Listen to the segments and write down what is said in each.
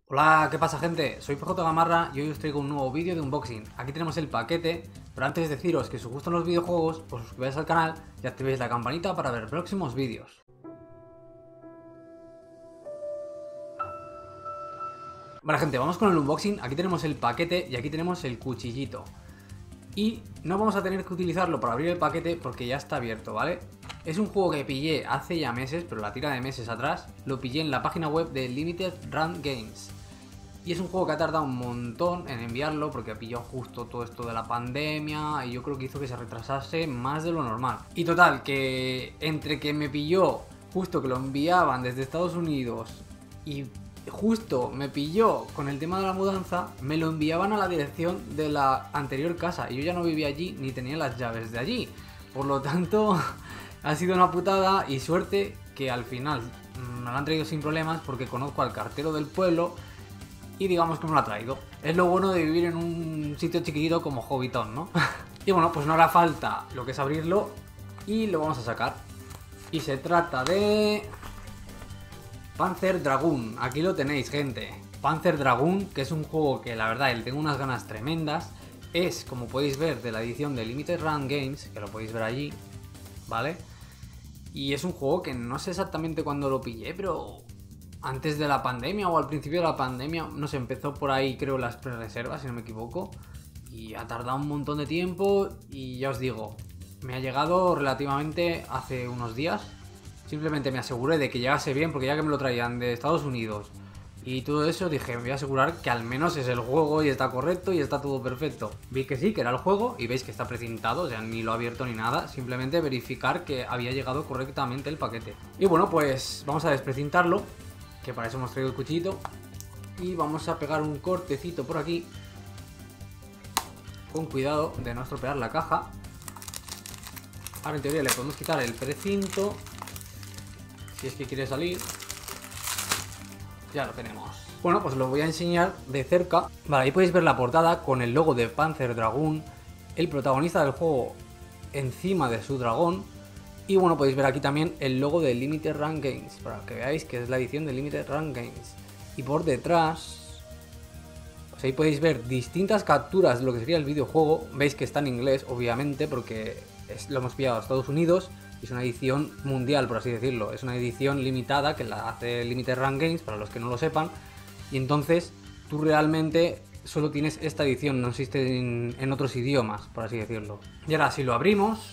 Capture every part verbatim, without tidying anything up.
Hola, ¿qué pasa, gente? Soy P J Gamarra y hoy os traigo un nuevo vídeo de unboxing. Aquí tenemos el paquete, pero antes de deciros que si os gustan los videojuegos, os suscribáis al canal y activéis la campanita para ver próximos vídeos. Vale, gente, vamos con el unboxing. Aquí tenemos el paquete y aquí tenemos el cuchillito. Y no vamos a tener que utilizarlo para abrir el paquete porque ya está abierto, ¿vale? Es un juego que pillé hace ya meses, pero la tira de meses atrás. Lo pillé en la página web de Limited Run Games. Y es un juego que ha tardado un montón en enviarlo porque pilló justo todo esto de la pandemia y yo creo que hizo que se retrasase más de lo normal. Y total, que entre que me pilló justo que lo enviaban desde Estados Unidos y justo me pilló con el tema de la mudanza, me lo enviaban a la dirección de la anterior casa y yo ya no vivía allí ni tenía las llaves de allí. Por lo tanto, ha sido una putada y suerte que al final me lo han traído sin problemas porque conozco al cartero del pueblo y digamos que me lo ha traído. Es lo bueno de vivir en un sitio chiquitito como Hobbiton, ¿no? Y bueno, pues no hará falta lo que es abrirlo y lo vamos a sacar. Y se trata de Panzer Dragoon. Aquí lo tenéis, gente. Panzer Dragoon, que es un juego que la verdad le tengo unas ganas tremendas. Es, como podéis ver, de la edición de Limited Run Games, que lo podéis ver allí, ¿vale? Y es un juego que no sé exactamente cuándo lo pillé, pero antes de la pandemia o al principio de la pandemia, no sé, empezó por ahí creo las pre-reservas, si no me equivoco, y ha tardado un montón de tiempo y ya os digo, me ha llegado relativamente hace unos días. Simplemente me aseguré de que llegase bien porque ya que me lo traían de Estados Unidos y todo eso, dije, me voy a asegurar que al menos es el juego y está correcto y está todo perfecto. Vi que sí, que era el juego y veis que está precintado, o sea, ni lo he abierto ni nada, simplemente verificar que había llegado correctamente el paquete. Y bueno, pues vamos a desprecintarlo, que para eso hemos traído el cuchillito, y vamos a pegar un cortecito por aquí, con cuidado de no estropear la caja. Ahora en teoría le podemos quitar el precinto, si es que quiere salir. Ya lo tenemos. Bueno, pues lo voy a enseñar de cerca. Vale, ahí podéis ver la portada con el logo de Panzer Dragoon, el protagonista del juego encima de su dragón. Y bueno, podéis ver aquí también el logo de Limited Run Games, para que veáis que es la edición de Limited Run Games. Y por detrás, pues ahí podéis ver distintas capturas de lo que sería el videojuego. Veis que está en inglés, obviamente, porque es, lo hemos pillado a Estados Unidos. Es una edición mundial, por así decirlo. Es una edición limitada que la hace Limited Run Games, para los que no lo sepan. Y entonces tú realmente solo tienes esta edición, no existe en, en otros idiomas, por así decirlo. Y ahora si lo abrimos,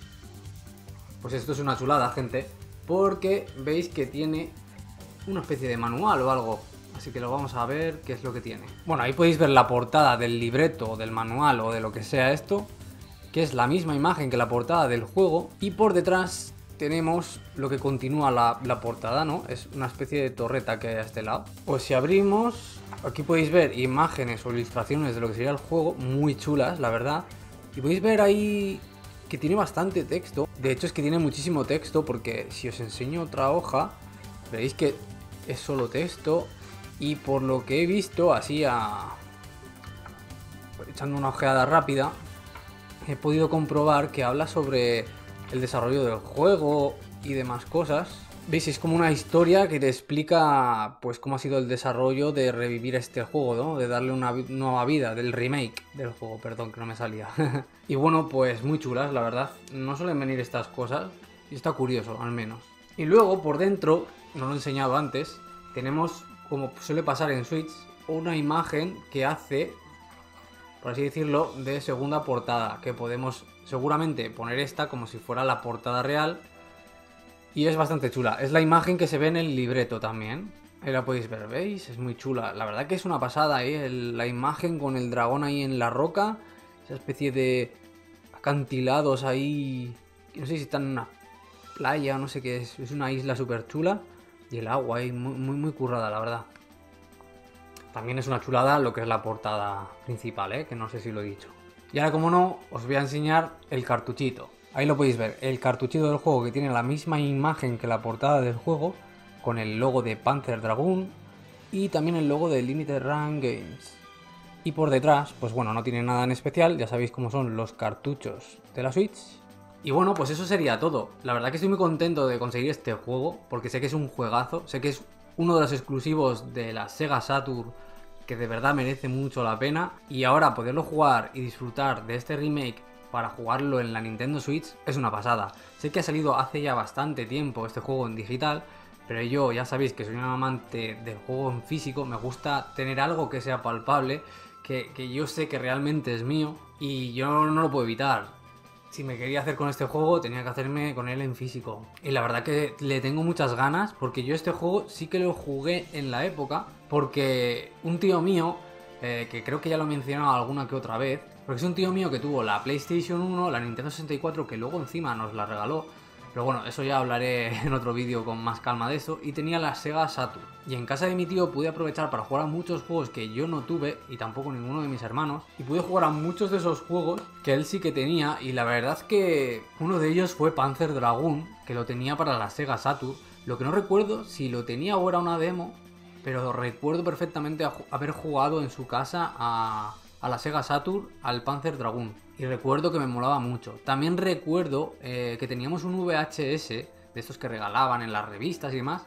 pues esto es una chulada, gente, porque veis que tiene una especie de manual o algo. Así que lo vamos a ver qué es lo que tiene. Bueno, ahí podéis ver la portada del libreto, del manual o de lo que sea esto, que es la misma imagen que la portada del juego, y por detrás tenemos lo que continúa la, la portada, ¿no? Es una especie de torreta que hay a este lado. Pues si abrimos, aquí podéis ver imágenes o ilustraciones de lo que sería el juego, muy chulas, la verdad. Y podéis ver ahí que tiene bastante texto. De hecho es que tiene muchísimo texto, porque si os enseño otra hoja, veréis que es solo texto. Y por lo que he visto, así a... echando una ojeada rápida, he podido comprobar que habla sobre el desarrollo del juego y demás cosas. Veis, es como una historia que te explica pues cómo ha sido el desarrollo de revivir este juego, ¿no? De darle una nueva vida, del remake del juego, perdón, que no me salía. Y bueno, pues muy chulas, la verdad. No suelen venir estas cosas y está curioso, al menos. Y luego, por dentro, no lo he enseñado antes, tenemos, como suele pasar en Switch, una imagen que hace, por así decirlo, de segunda portada, que podemos seguramente poner esta como si fuera la portada real, y es bastante chula. Es la imagen que se ve en el libreto también, ahí la podéis ver, ¿veis? Es muy chula, la verdad que es una pasada, ¿eh? El, la imagen con el dragón ahí en la roca, esa especie de acantilados ahí, no sé si están en una playa o no sé qué es, es una isla súper chula, y el agua ahí muy, muy, muy currada, la verdad. También es una chulada lo que es la portada principal, ¿eh? Que no sé si lo he dicho. Y ahora, como no, os voy a enseñar el cartuchito. Ahí lo podéis ver, el cartuchito del juego, que tiene la misma imagen que la portada del juego, con el logo de Panzer Dragoon y también el logo de Limited Run Games. Y por detrás, pues bueno, no tiene nada en especial, ya sabéis cómo son los cartuchos de la Switch. Y bueno, pues eso sería todo. La verdad que estoy muy contento de conseguir este juego, porque sé que es un juegazo, sé que es uno de los exclusivos de la Sega Saturn que de verdad merece mucho la pena, y ahora poderlo jugar y disfrutar de este remake para jugarlo en la Nintendo Switch es una pasada. Sé que ha salido hace ya bastante tiempo este juego en digital, pero yo ya sabéis que soy un amante del juego en físico, me gusta tener algo que sea palpable, que, que yo sé que realmente es mío y yo no lo puedo evitar. Si me quería hacer con este juego, tenía que hacerme con él en físico. Y la verdad que le tengo muchas ganas, porque yo este juego sí que lo jugué en la época, porque un tío mío, eh, que creo que ya lo he mencionado alguna que otra vez, porque es un tío mío que tuvo la PlayStation uno, la Nintendo sesenta y cuatro, que luego encima nos la regaló. Pero bueno, eso ya hablaré en otro vídeo con más calma de eso. Y tenía la Sega Saturn. Y en casa de mi tío pude aprovechar para jugar a muchos juegos que yo no tuve, y tampoco ninguno de mis hermanos. Y pude jugar a muchos de esos juegos que él sí que tenía. Y la verdad es que uno de ellos fue Panzer Dragoon, que lo tenía para la Sega Saturn. Lo que no recuerdo si lo tenía o era una demo, pero recuerdo perfectamente haber jugado en su casa a... a la Sega Saturn, al Panzer Dragoon. Y recuerdo que me molaba mucho. También recuerdo eh, que teníamos un V H S, de estos que regalaban en las revistas y demás,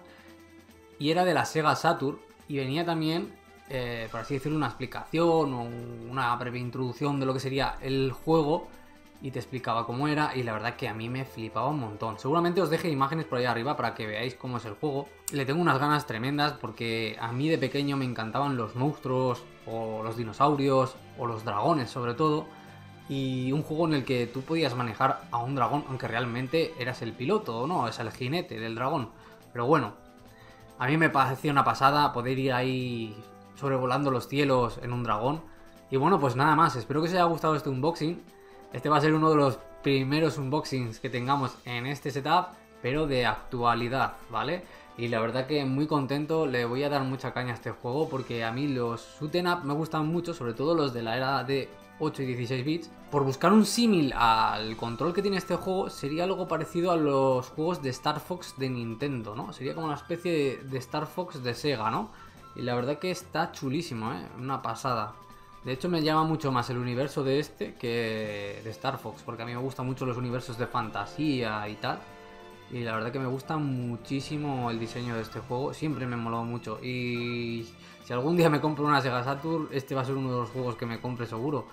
y era de la Sega Saturn, y venía también, eh, por así decirlo, una explicación o una breve introducción de lo que sería el juego, y te explicaba cómo era, y la verdad que a mí me flipaba un montón. Seguramente os deje imágenes por ahí arriba para que veáis cómo es el juego. Le tengo unas ganas tremendas porque a mí de pequeño me encantaban los monstruos, o los dinosaurios, o los dragones sobre todo, y un juego en el que tú podías manejar a un dragón, aunque realmente eras el piloto, ¿no? Es el jinete del dragón. Pero bueno, a mí me parecía una pasada poder ir ahí sobrevolando los cielos en un dragón. Y bueno, pues nada más, espero que os haya gustado este unboxing. Este va a ser uno de los primeros unboxings que tengamos en este setup, pero de actualidad, ¿vale? Y la verdad que muy contento, le voy a dar mucha caña a este juego porque a mí los shoot 'em up me gustan mucho, sobre todo los de la era de ocho y dieciséis bits. Por buscar un símil al control que tiene este juego, sería algo parecido a los juegos de Star Fox de Nintendo, ¿no? Sería como una especie de, de Star Fox de Sega, ¿no? Y la verdad que está chulísimo, ¿eh? Una pasada. De hecho me llama mucho más el universo de este que de Star Fox, porque a mí me gustan mucho los universos de fantasía y tal. Y la verdad que me gusta muchísimo el diseño de este juego, siempre me ha molado mucho. Y si algún día me compro una Sega Saturn, este va a ser uno de los juegos que me compre seguro.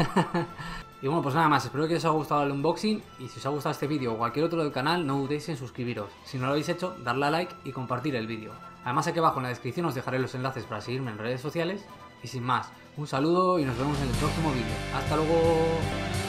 Y bueno, pues nada más, espero que os haya gustado el unboxing. Y si os ha gustado este vídeo o cualquier otro del canal, no dudéis en suscribiros. Si no lo habéis hecho, darle a like y compartir el vídeo. Además, aquí abajo en la descripción os dejaré los enlaces para seguirme en redes sociales. Y sin más, un saludo y nos vemos en el próximo vídeo. ¡Hasta luego!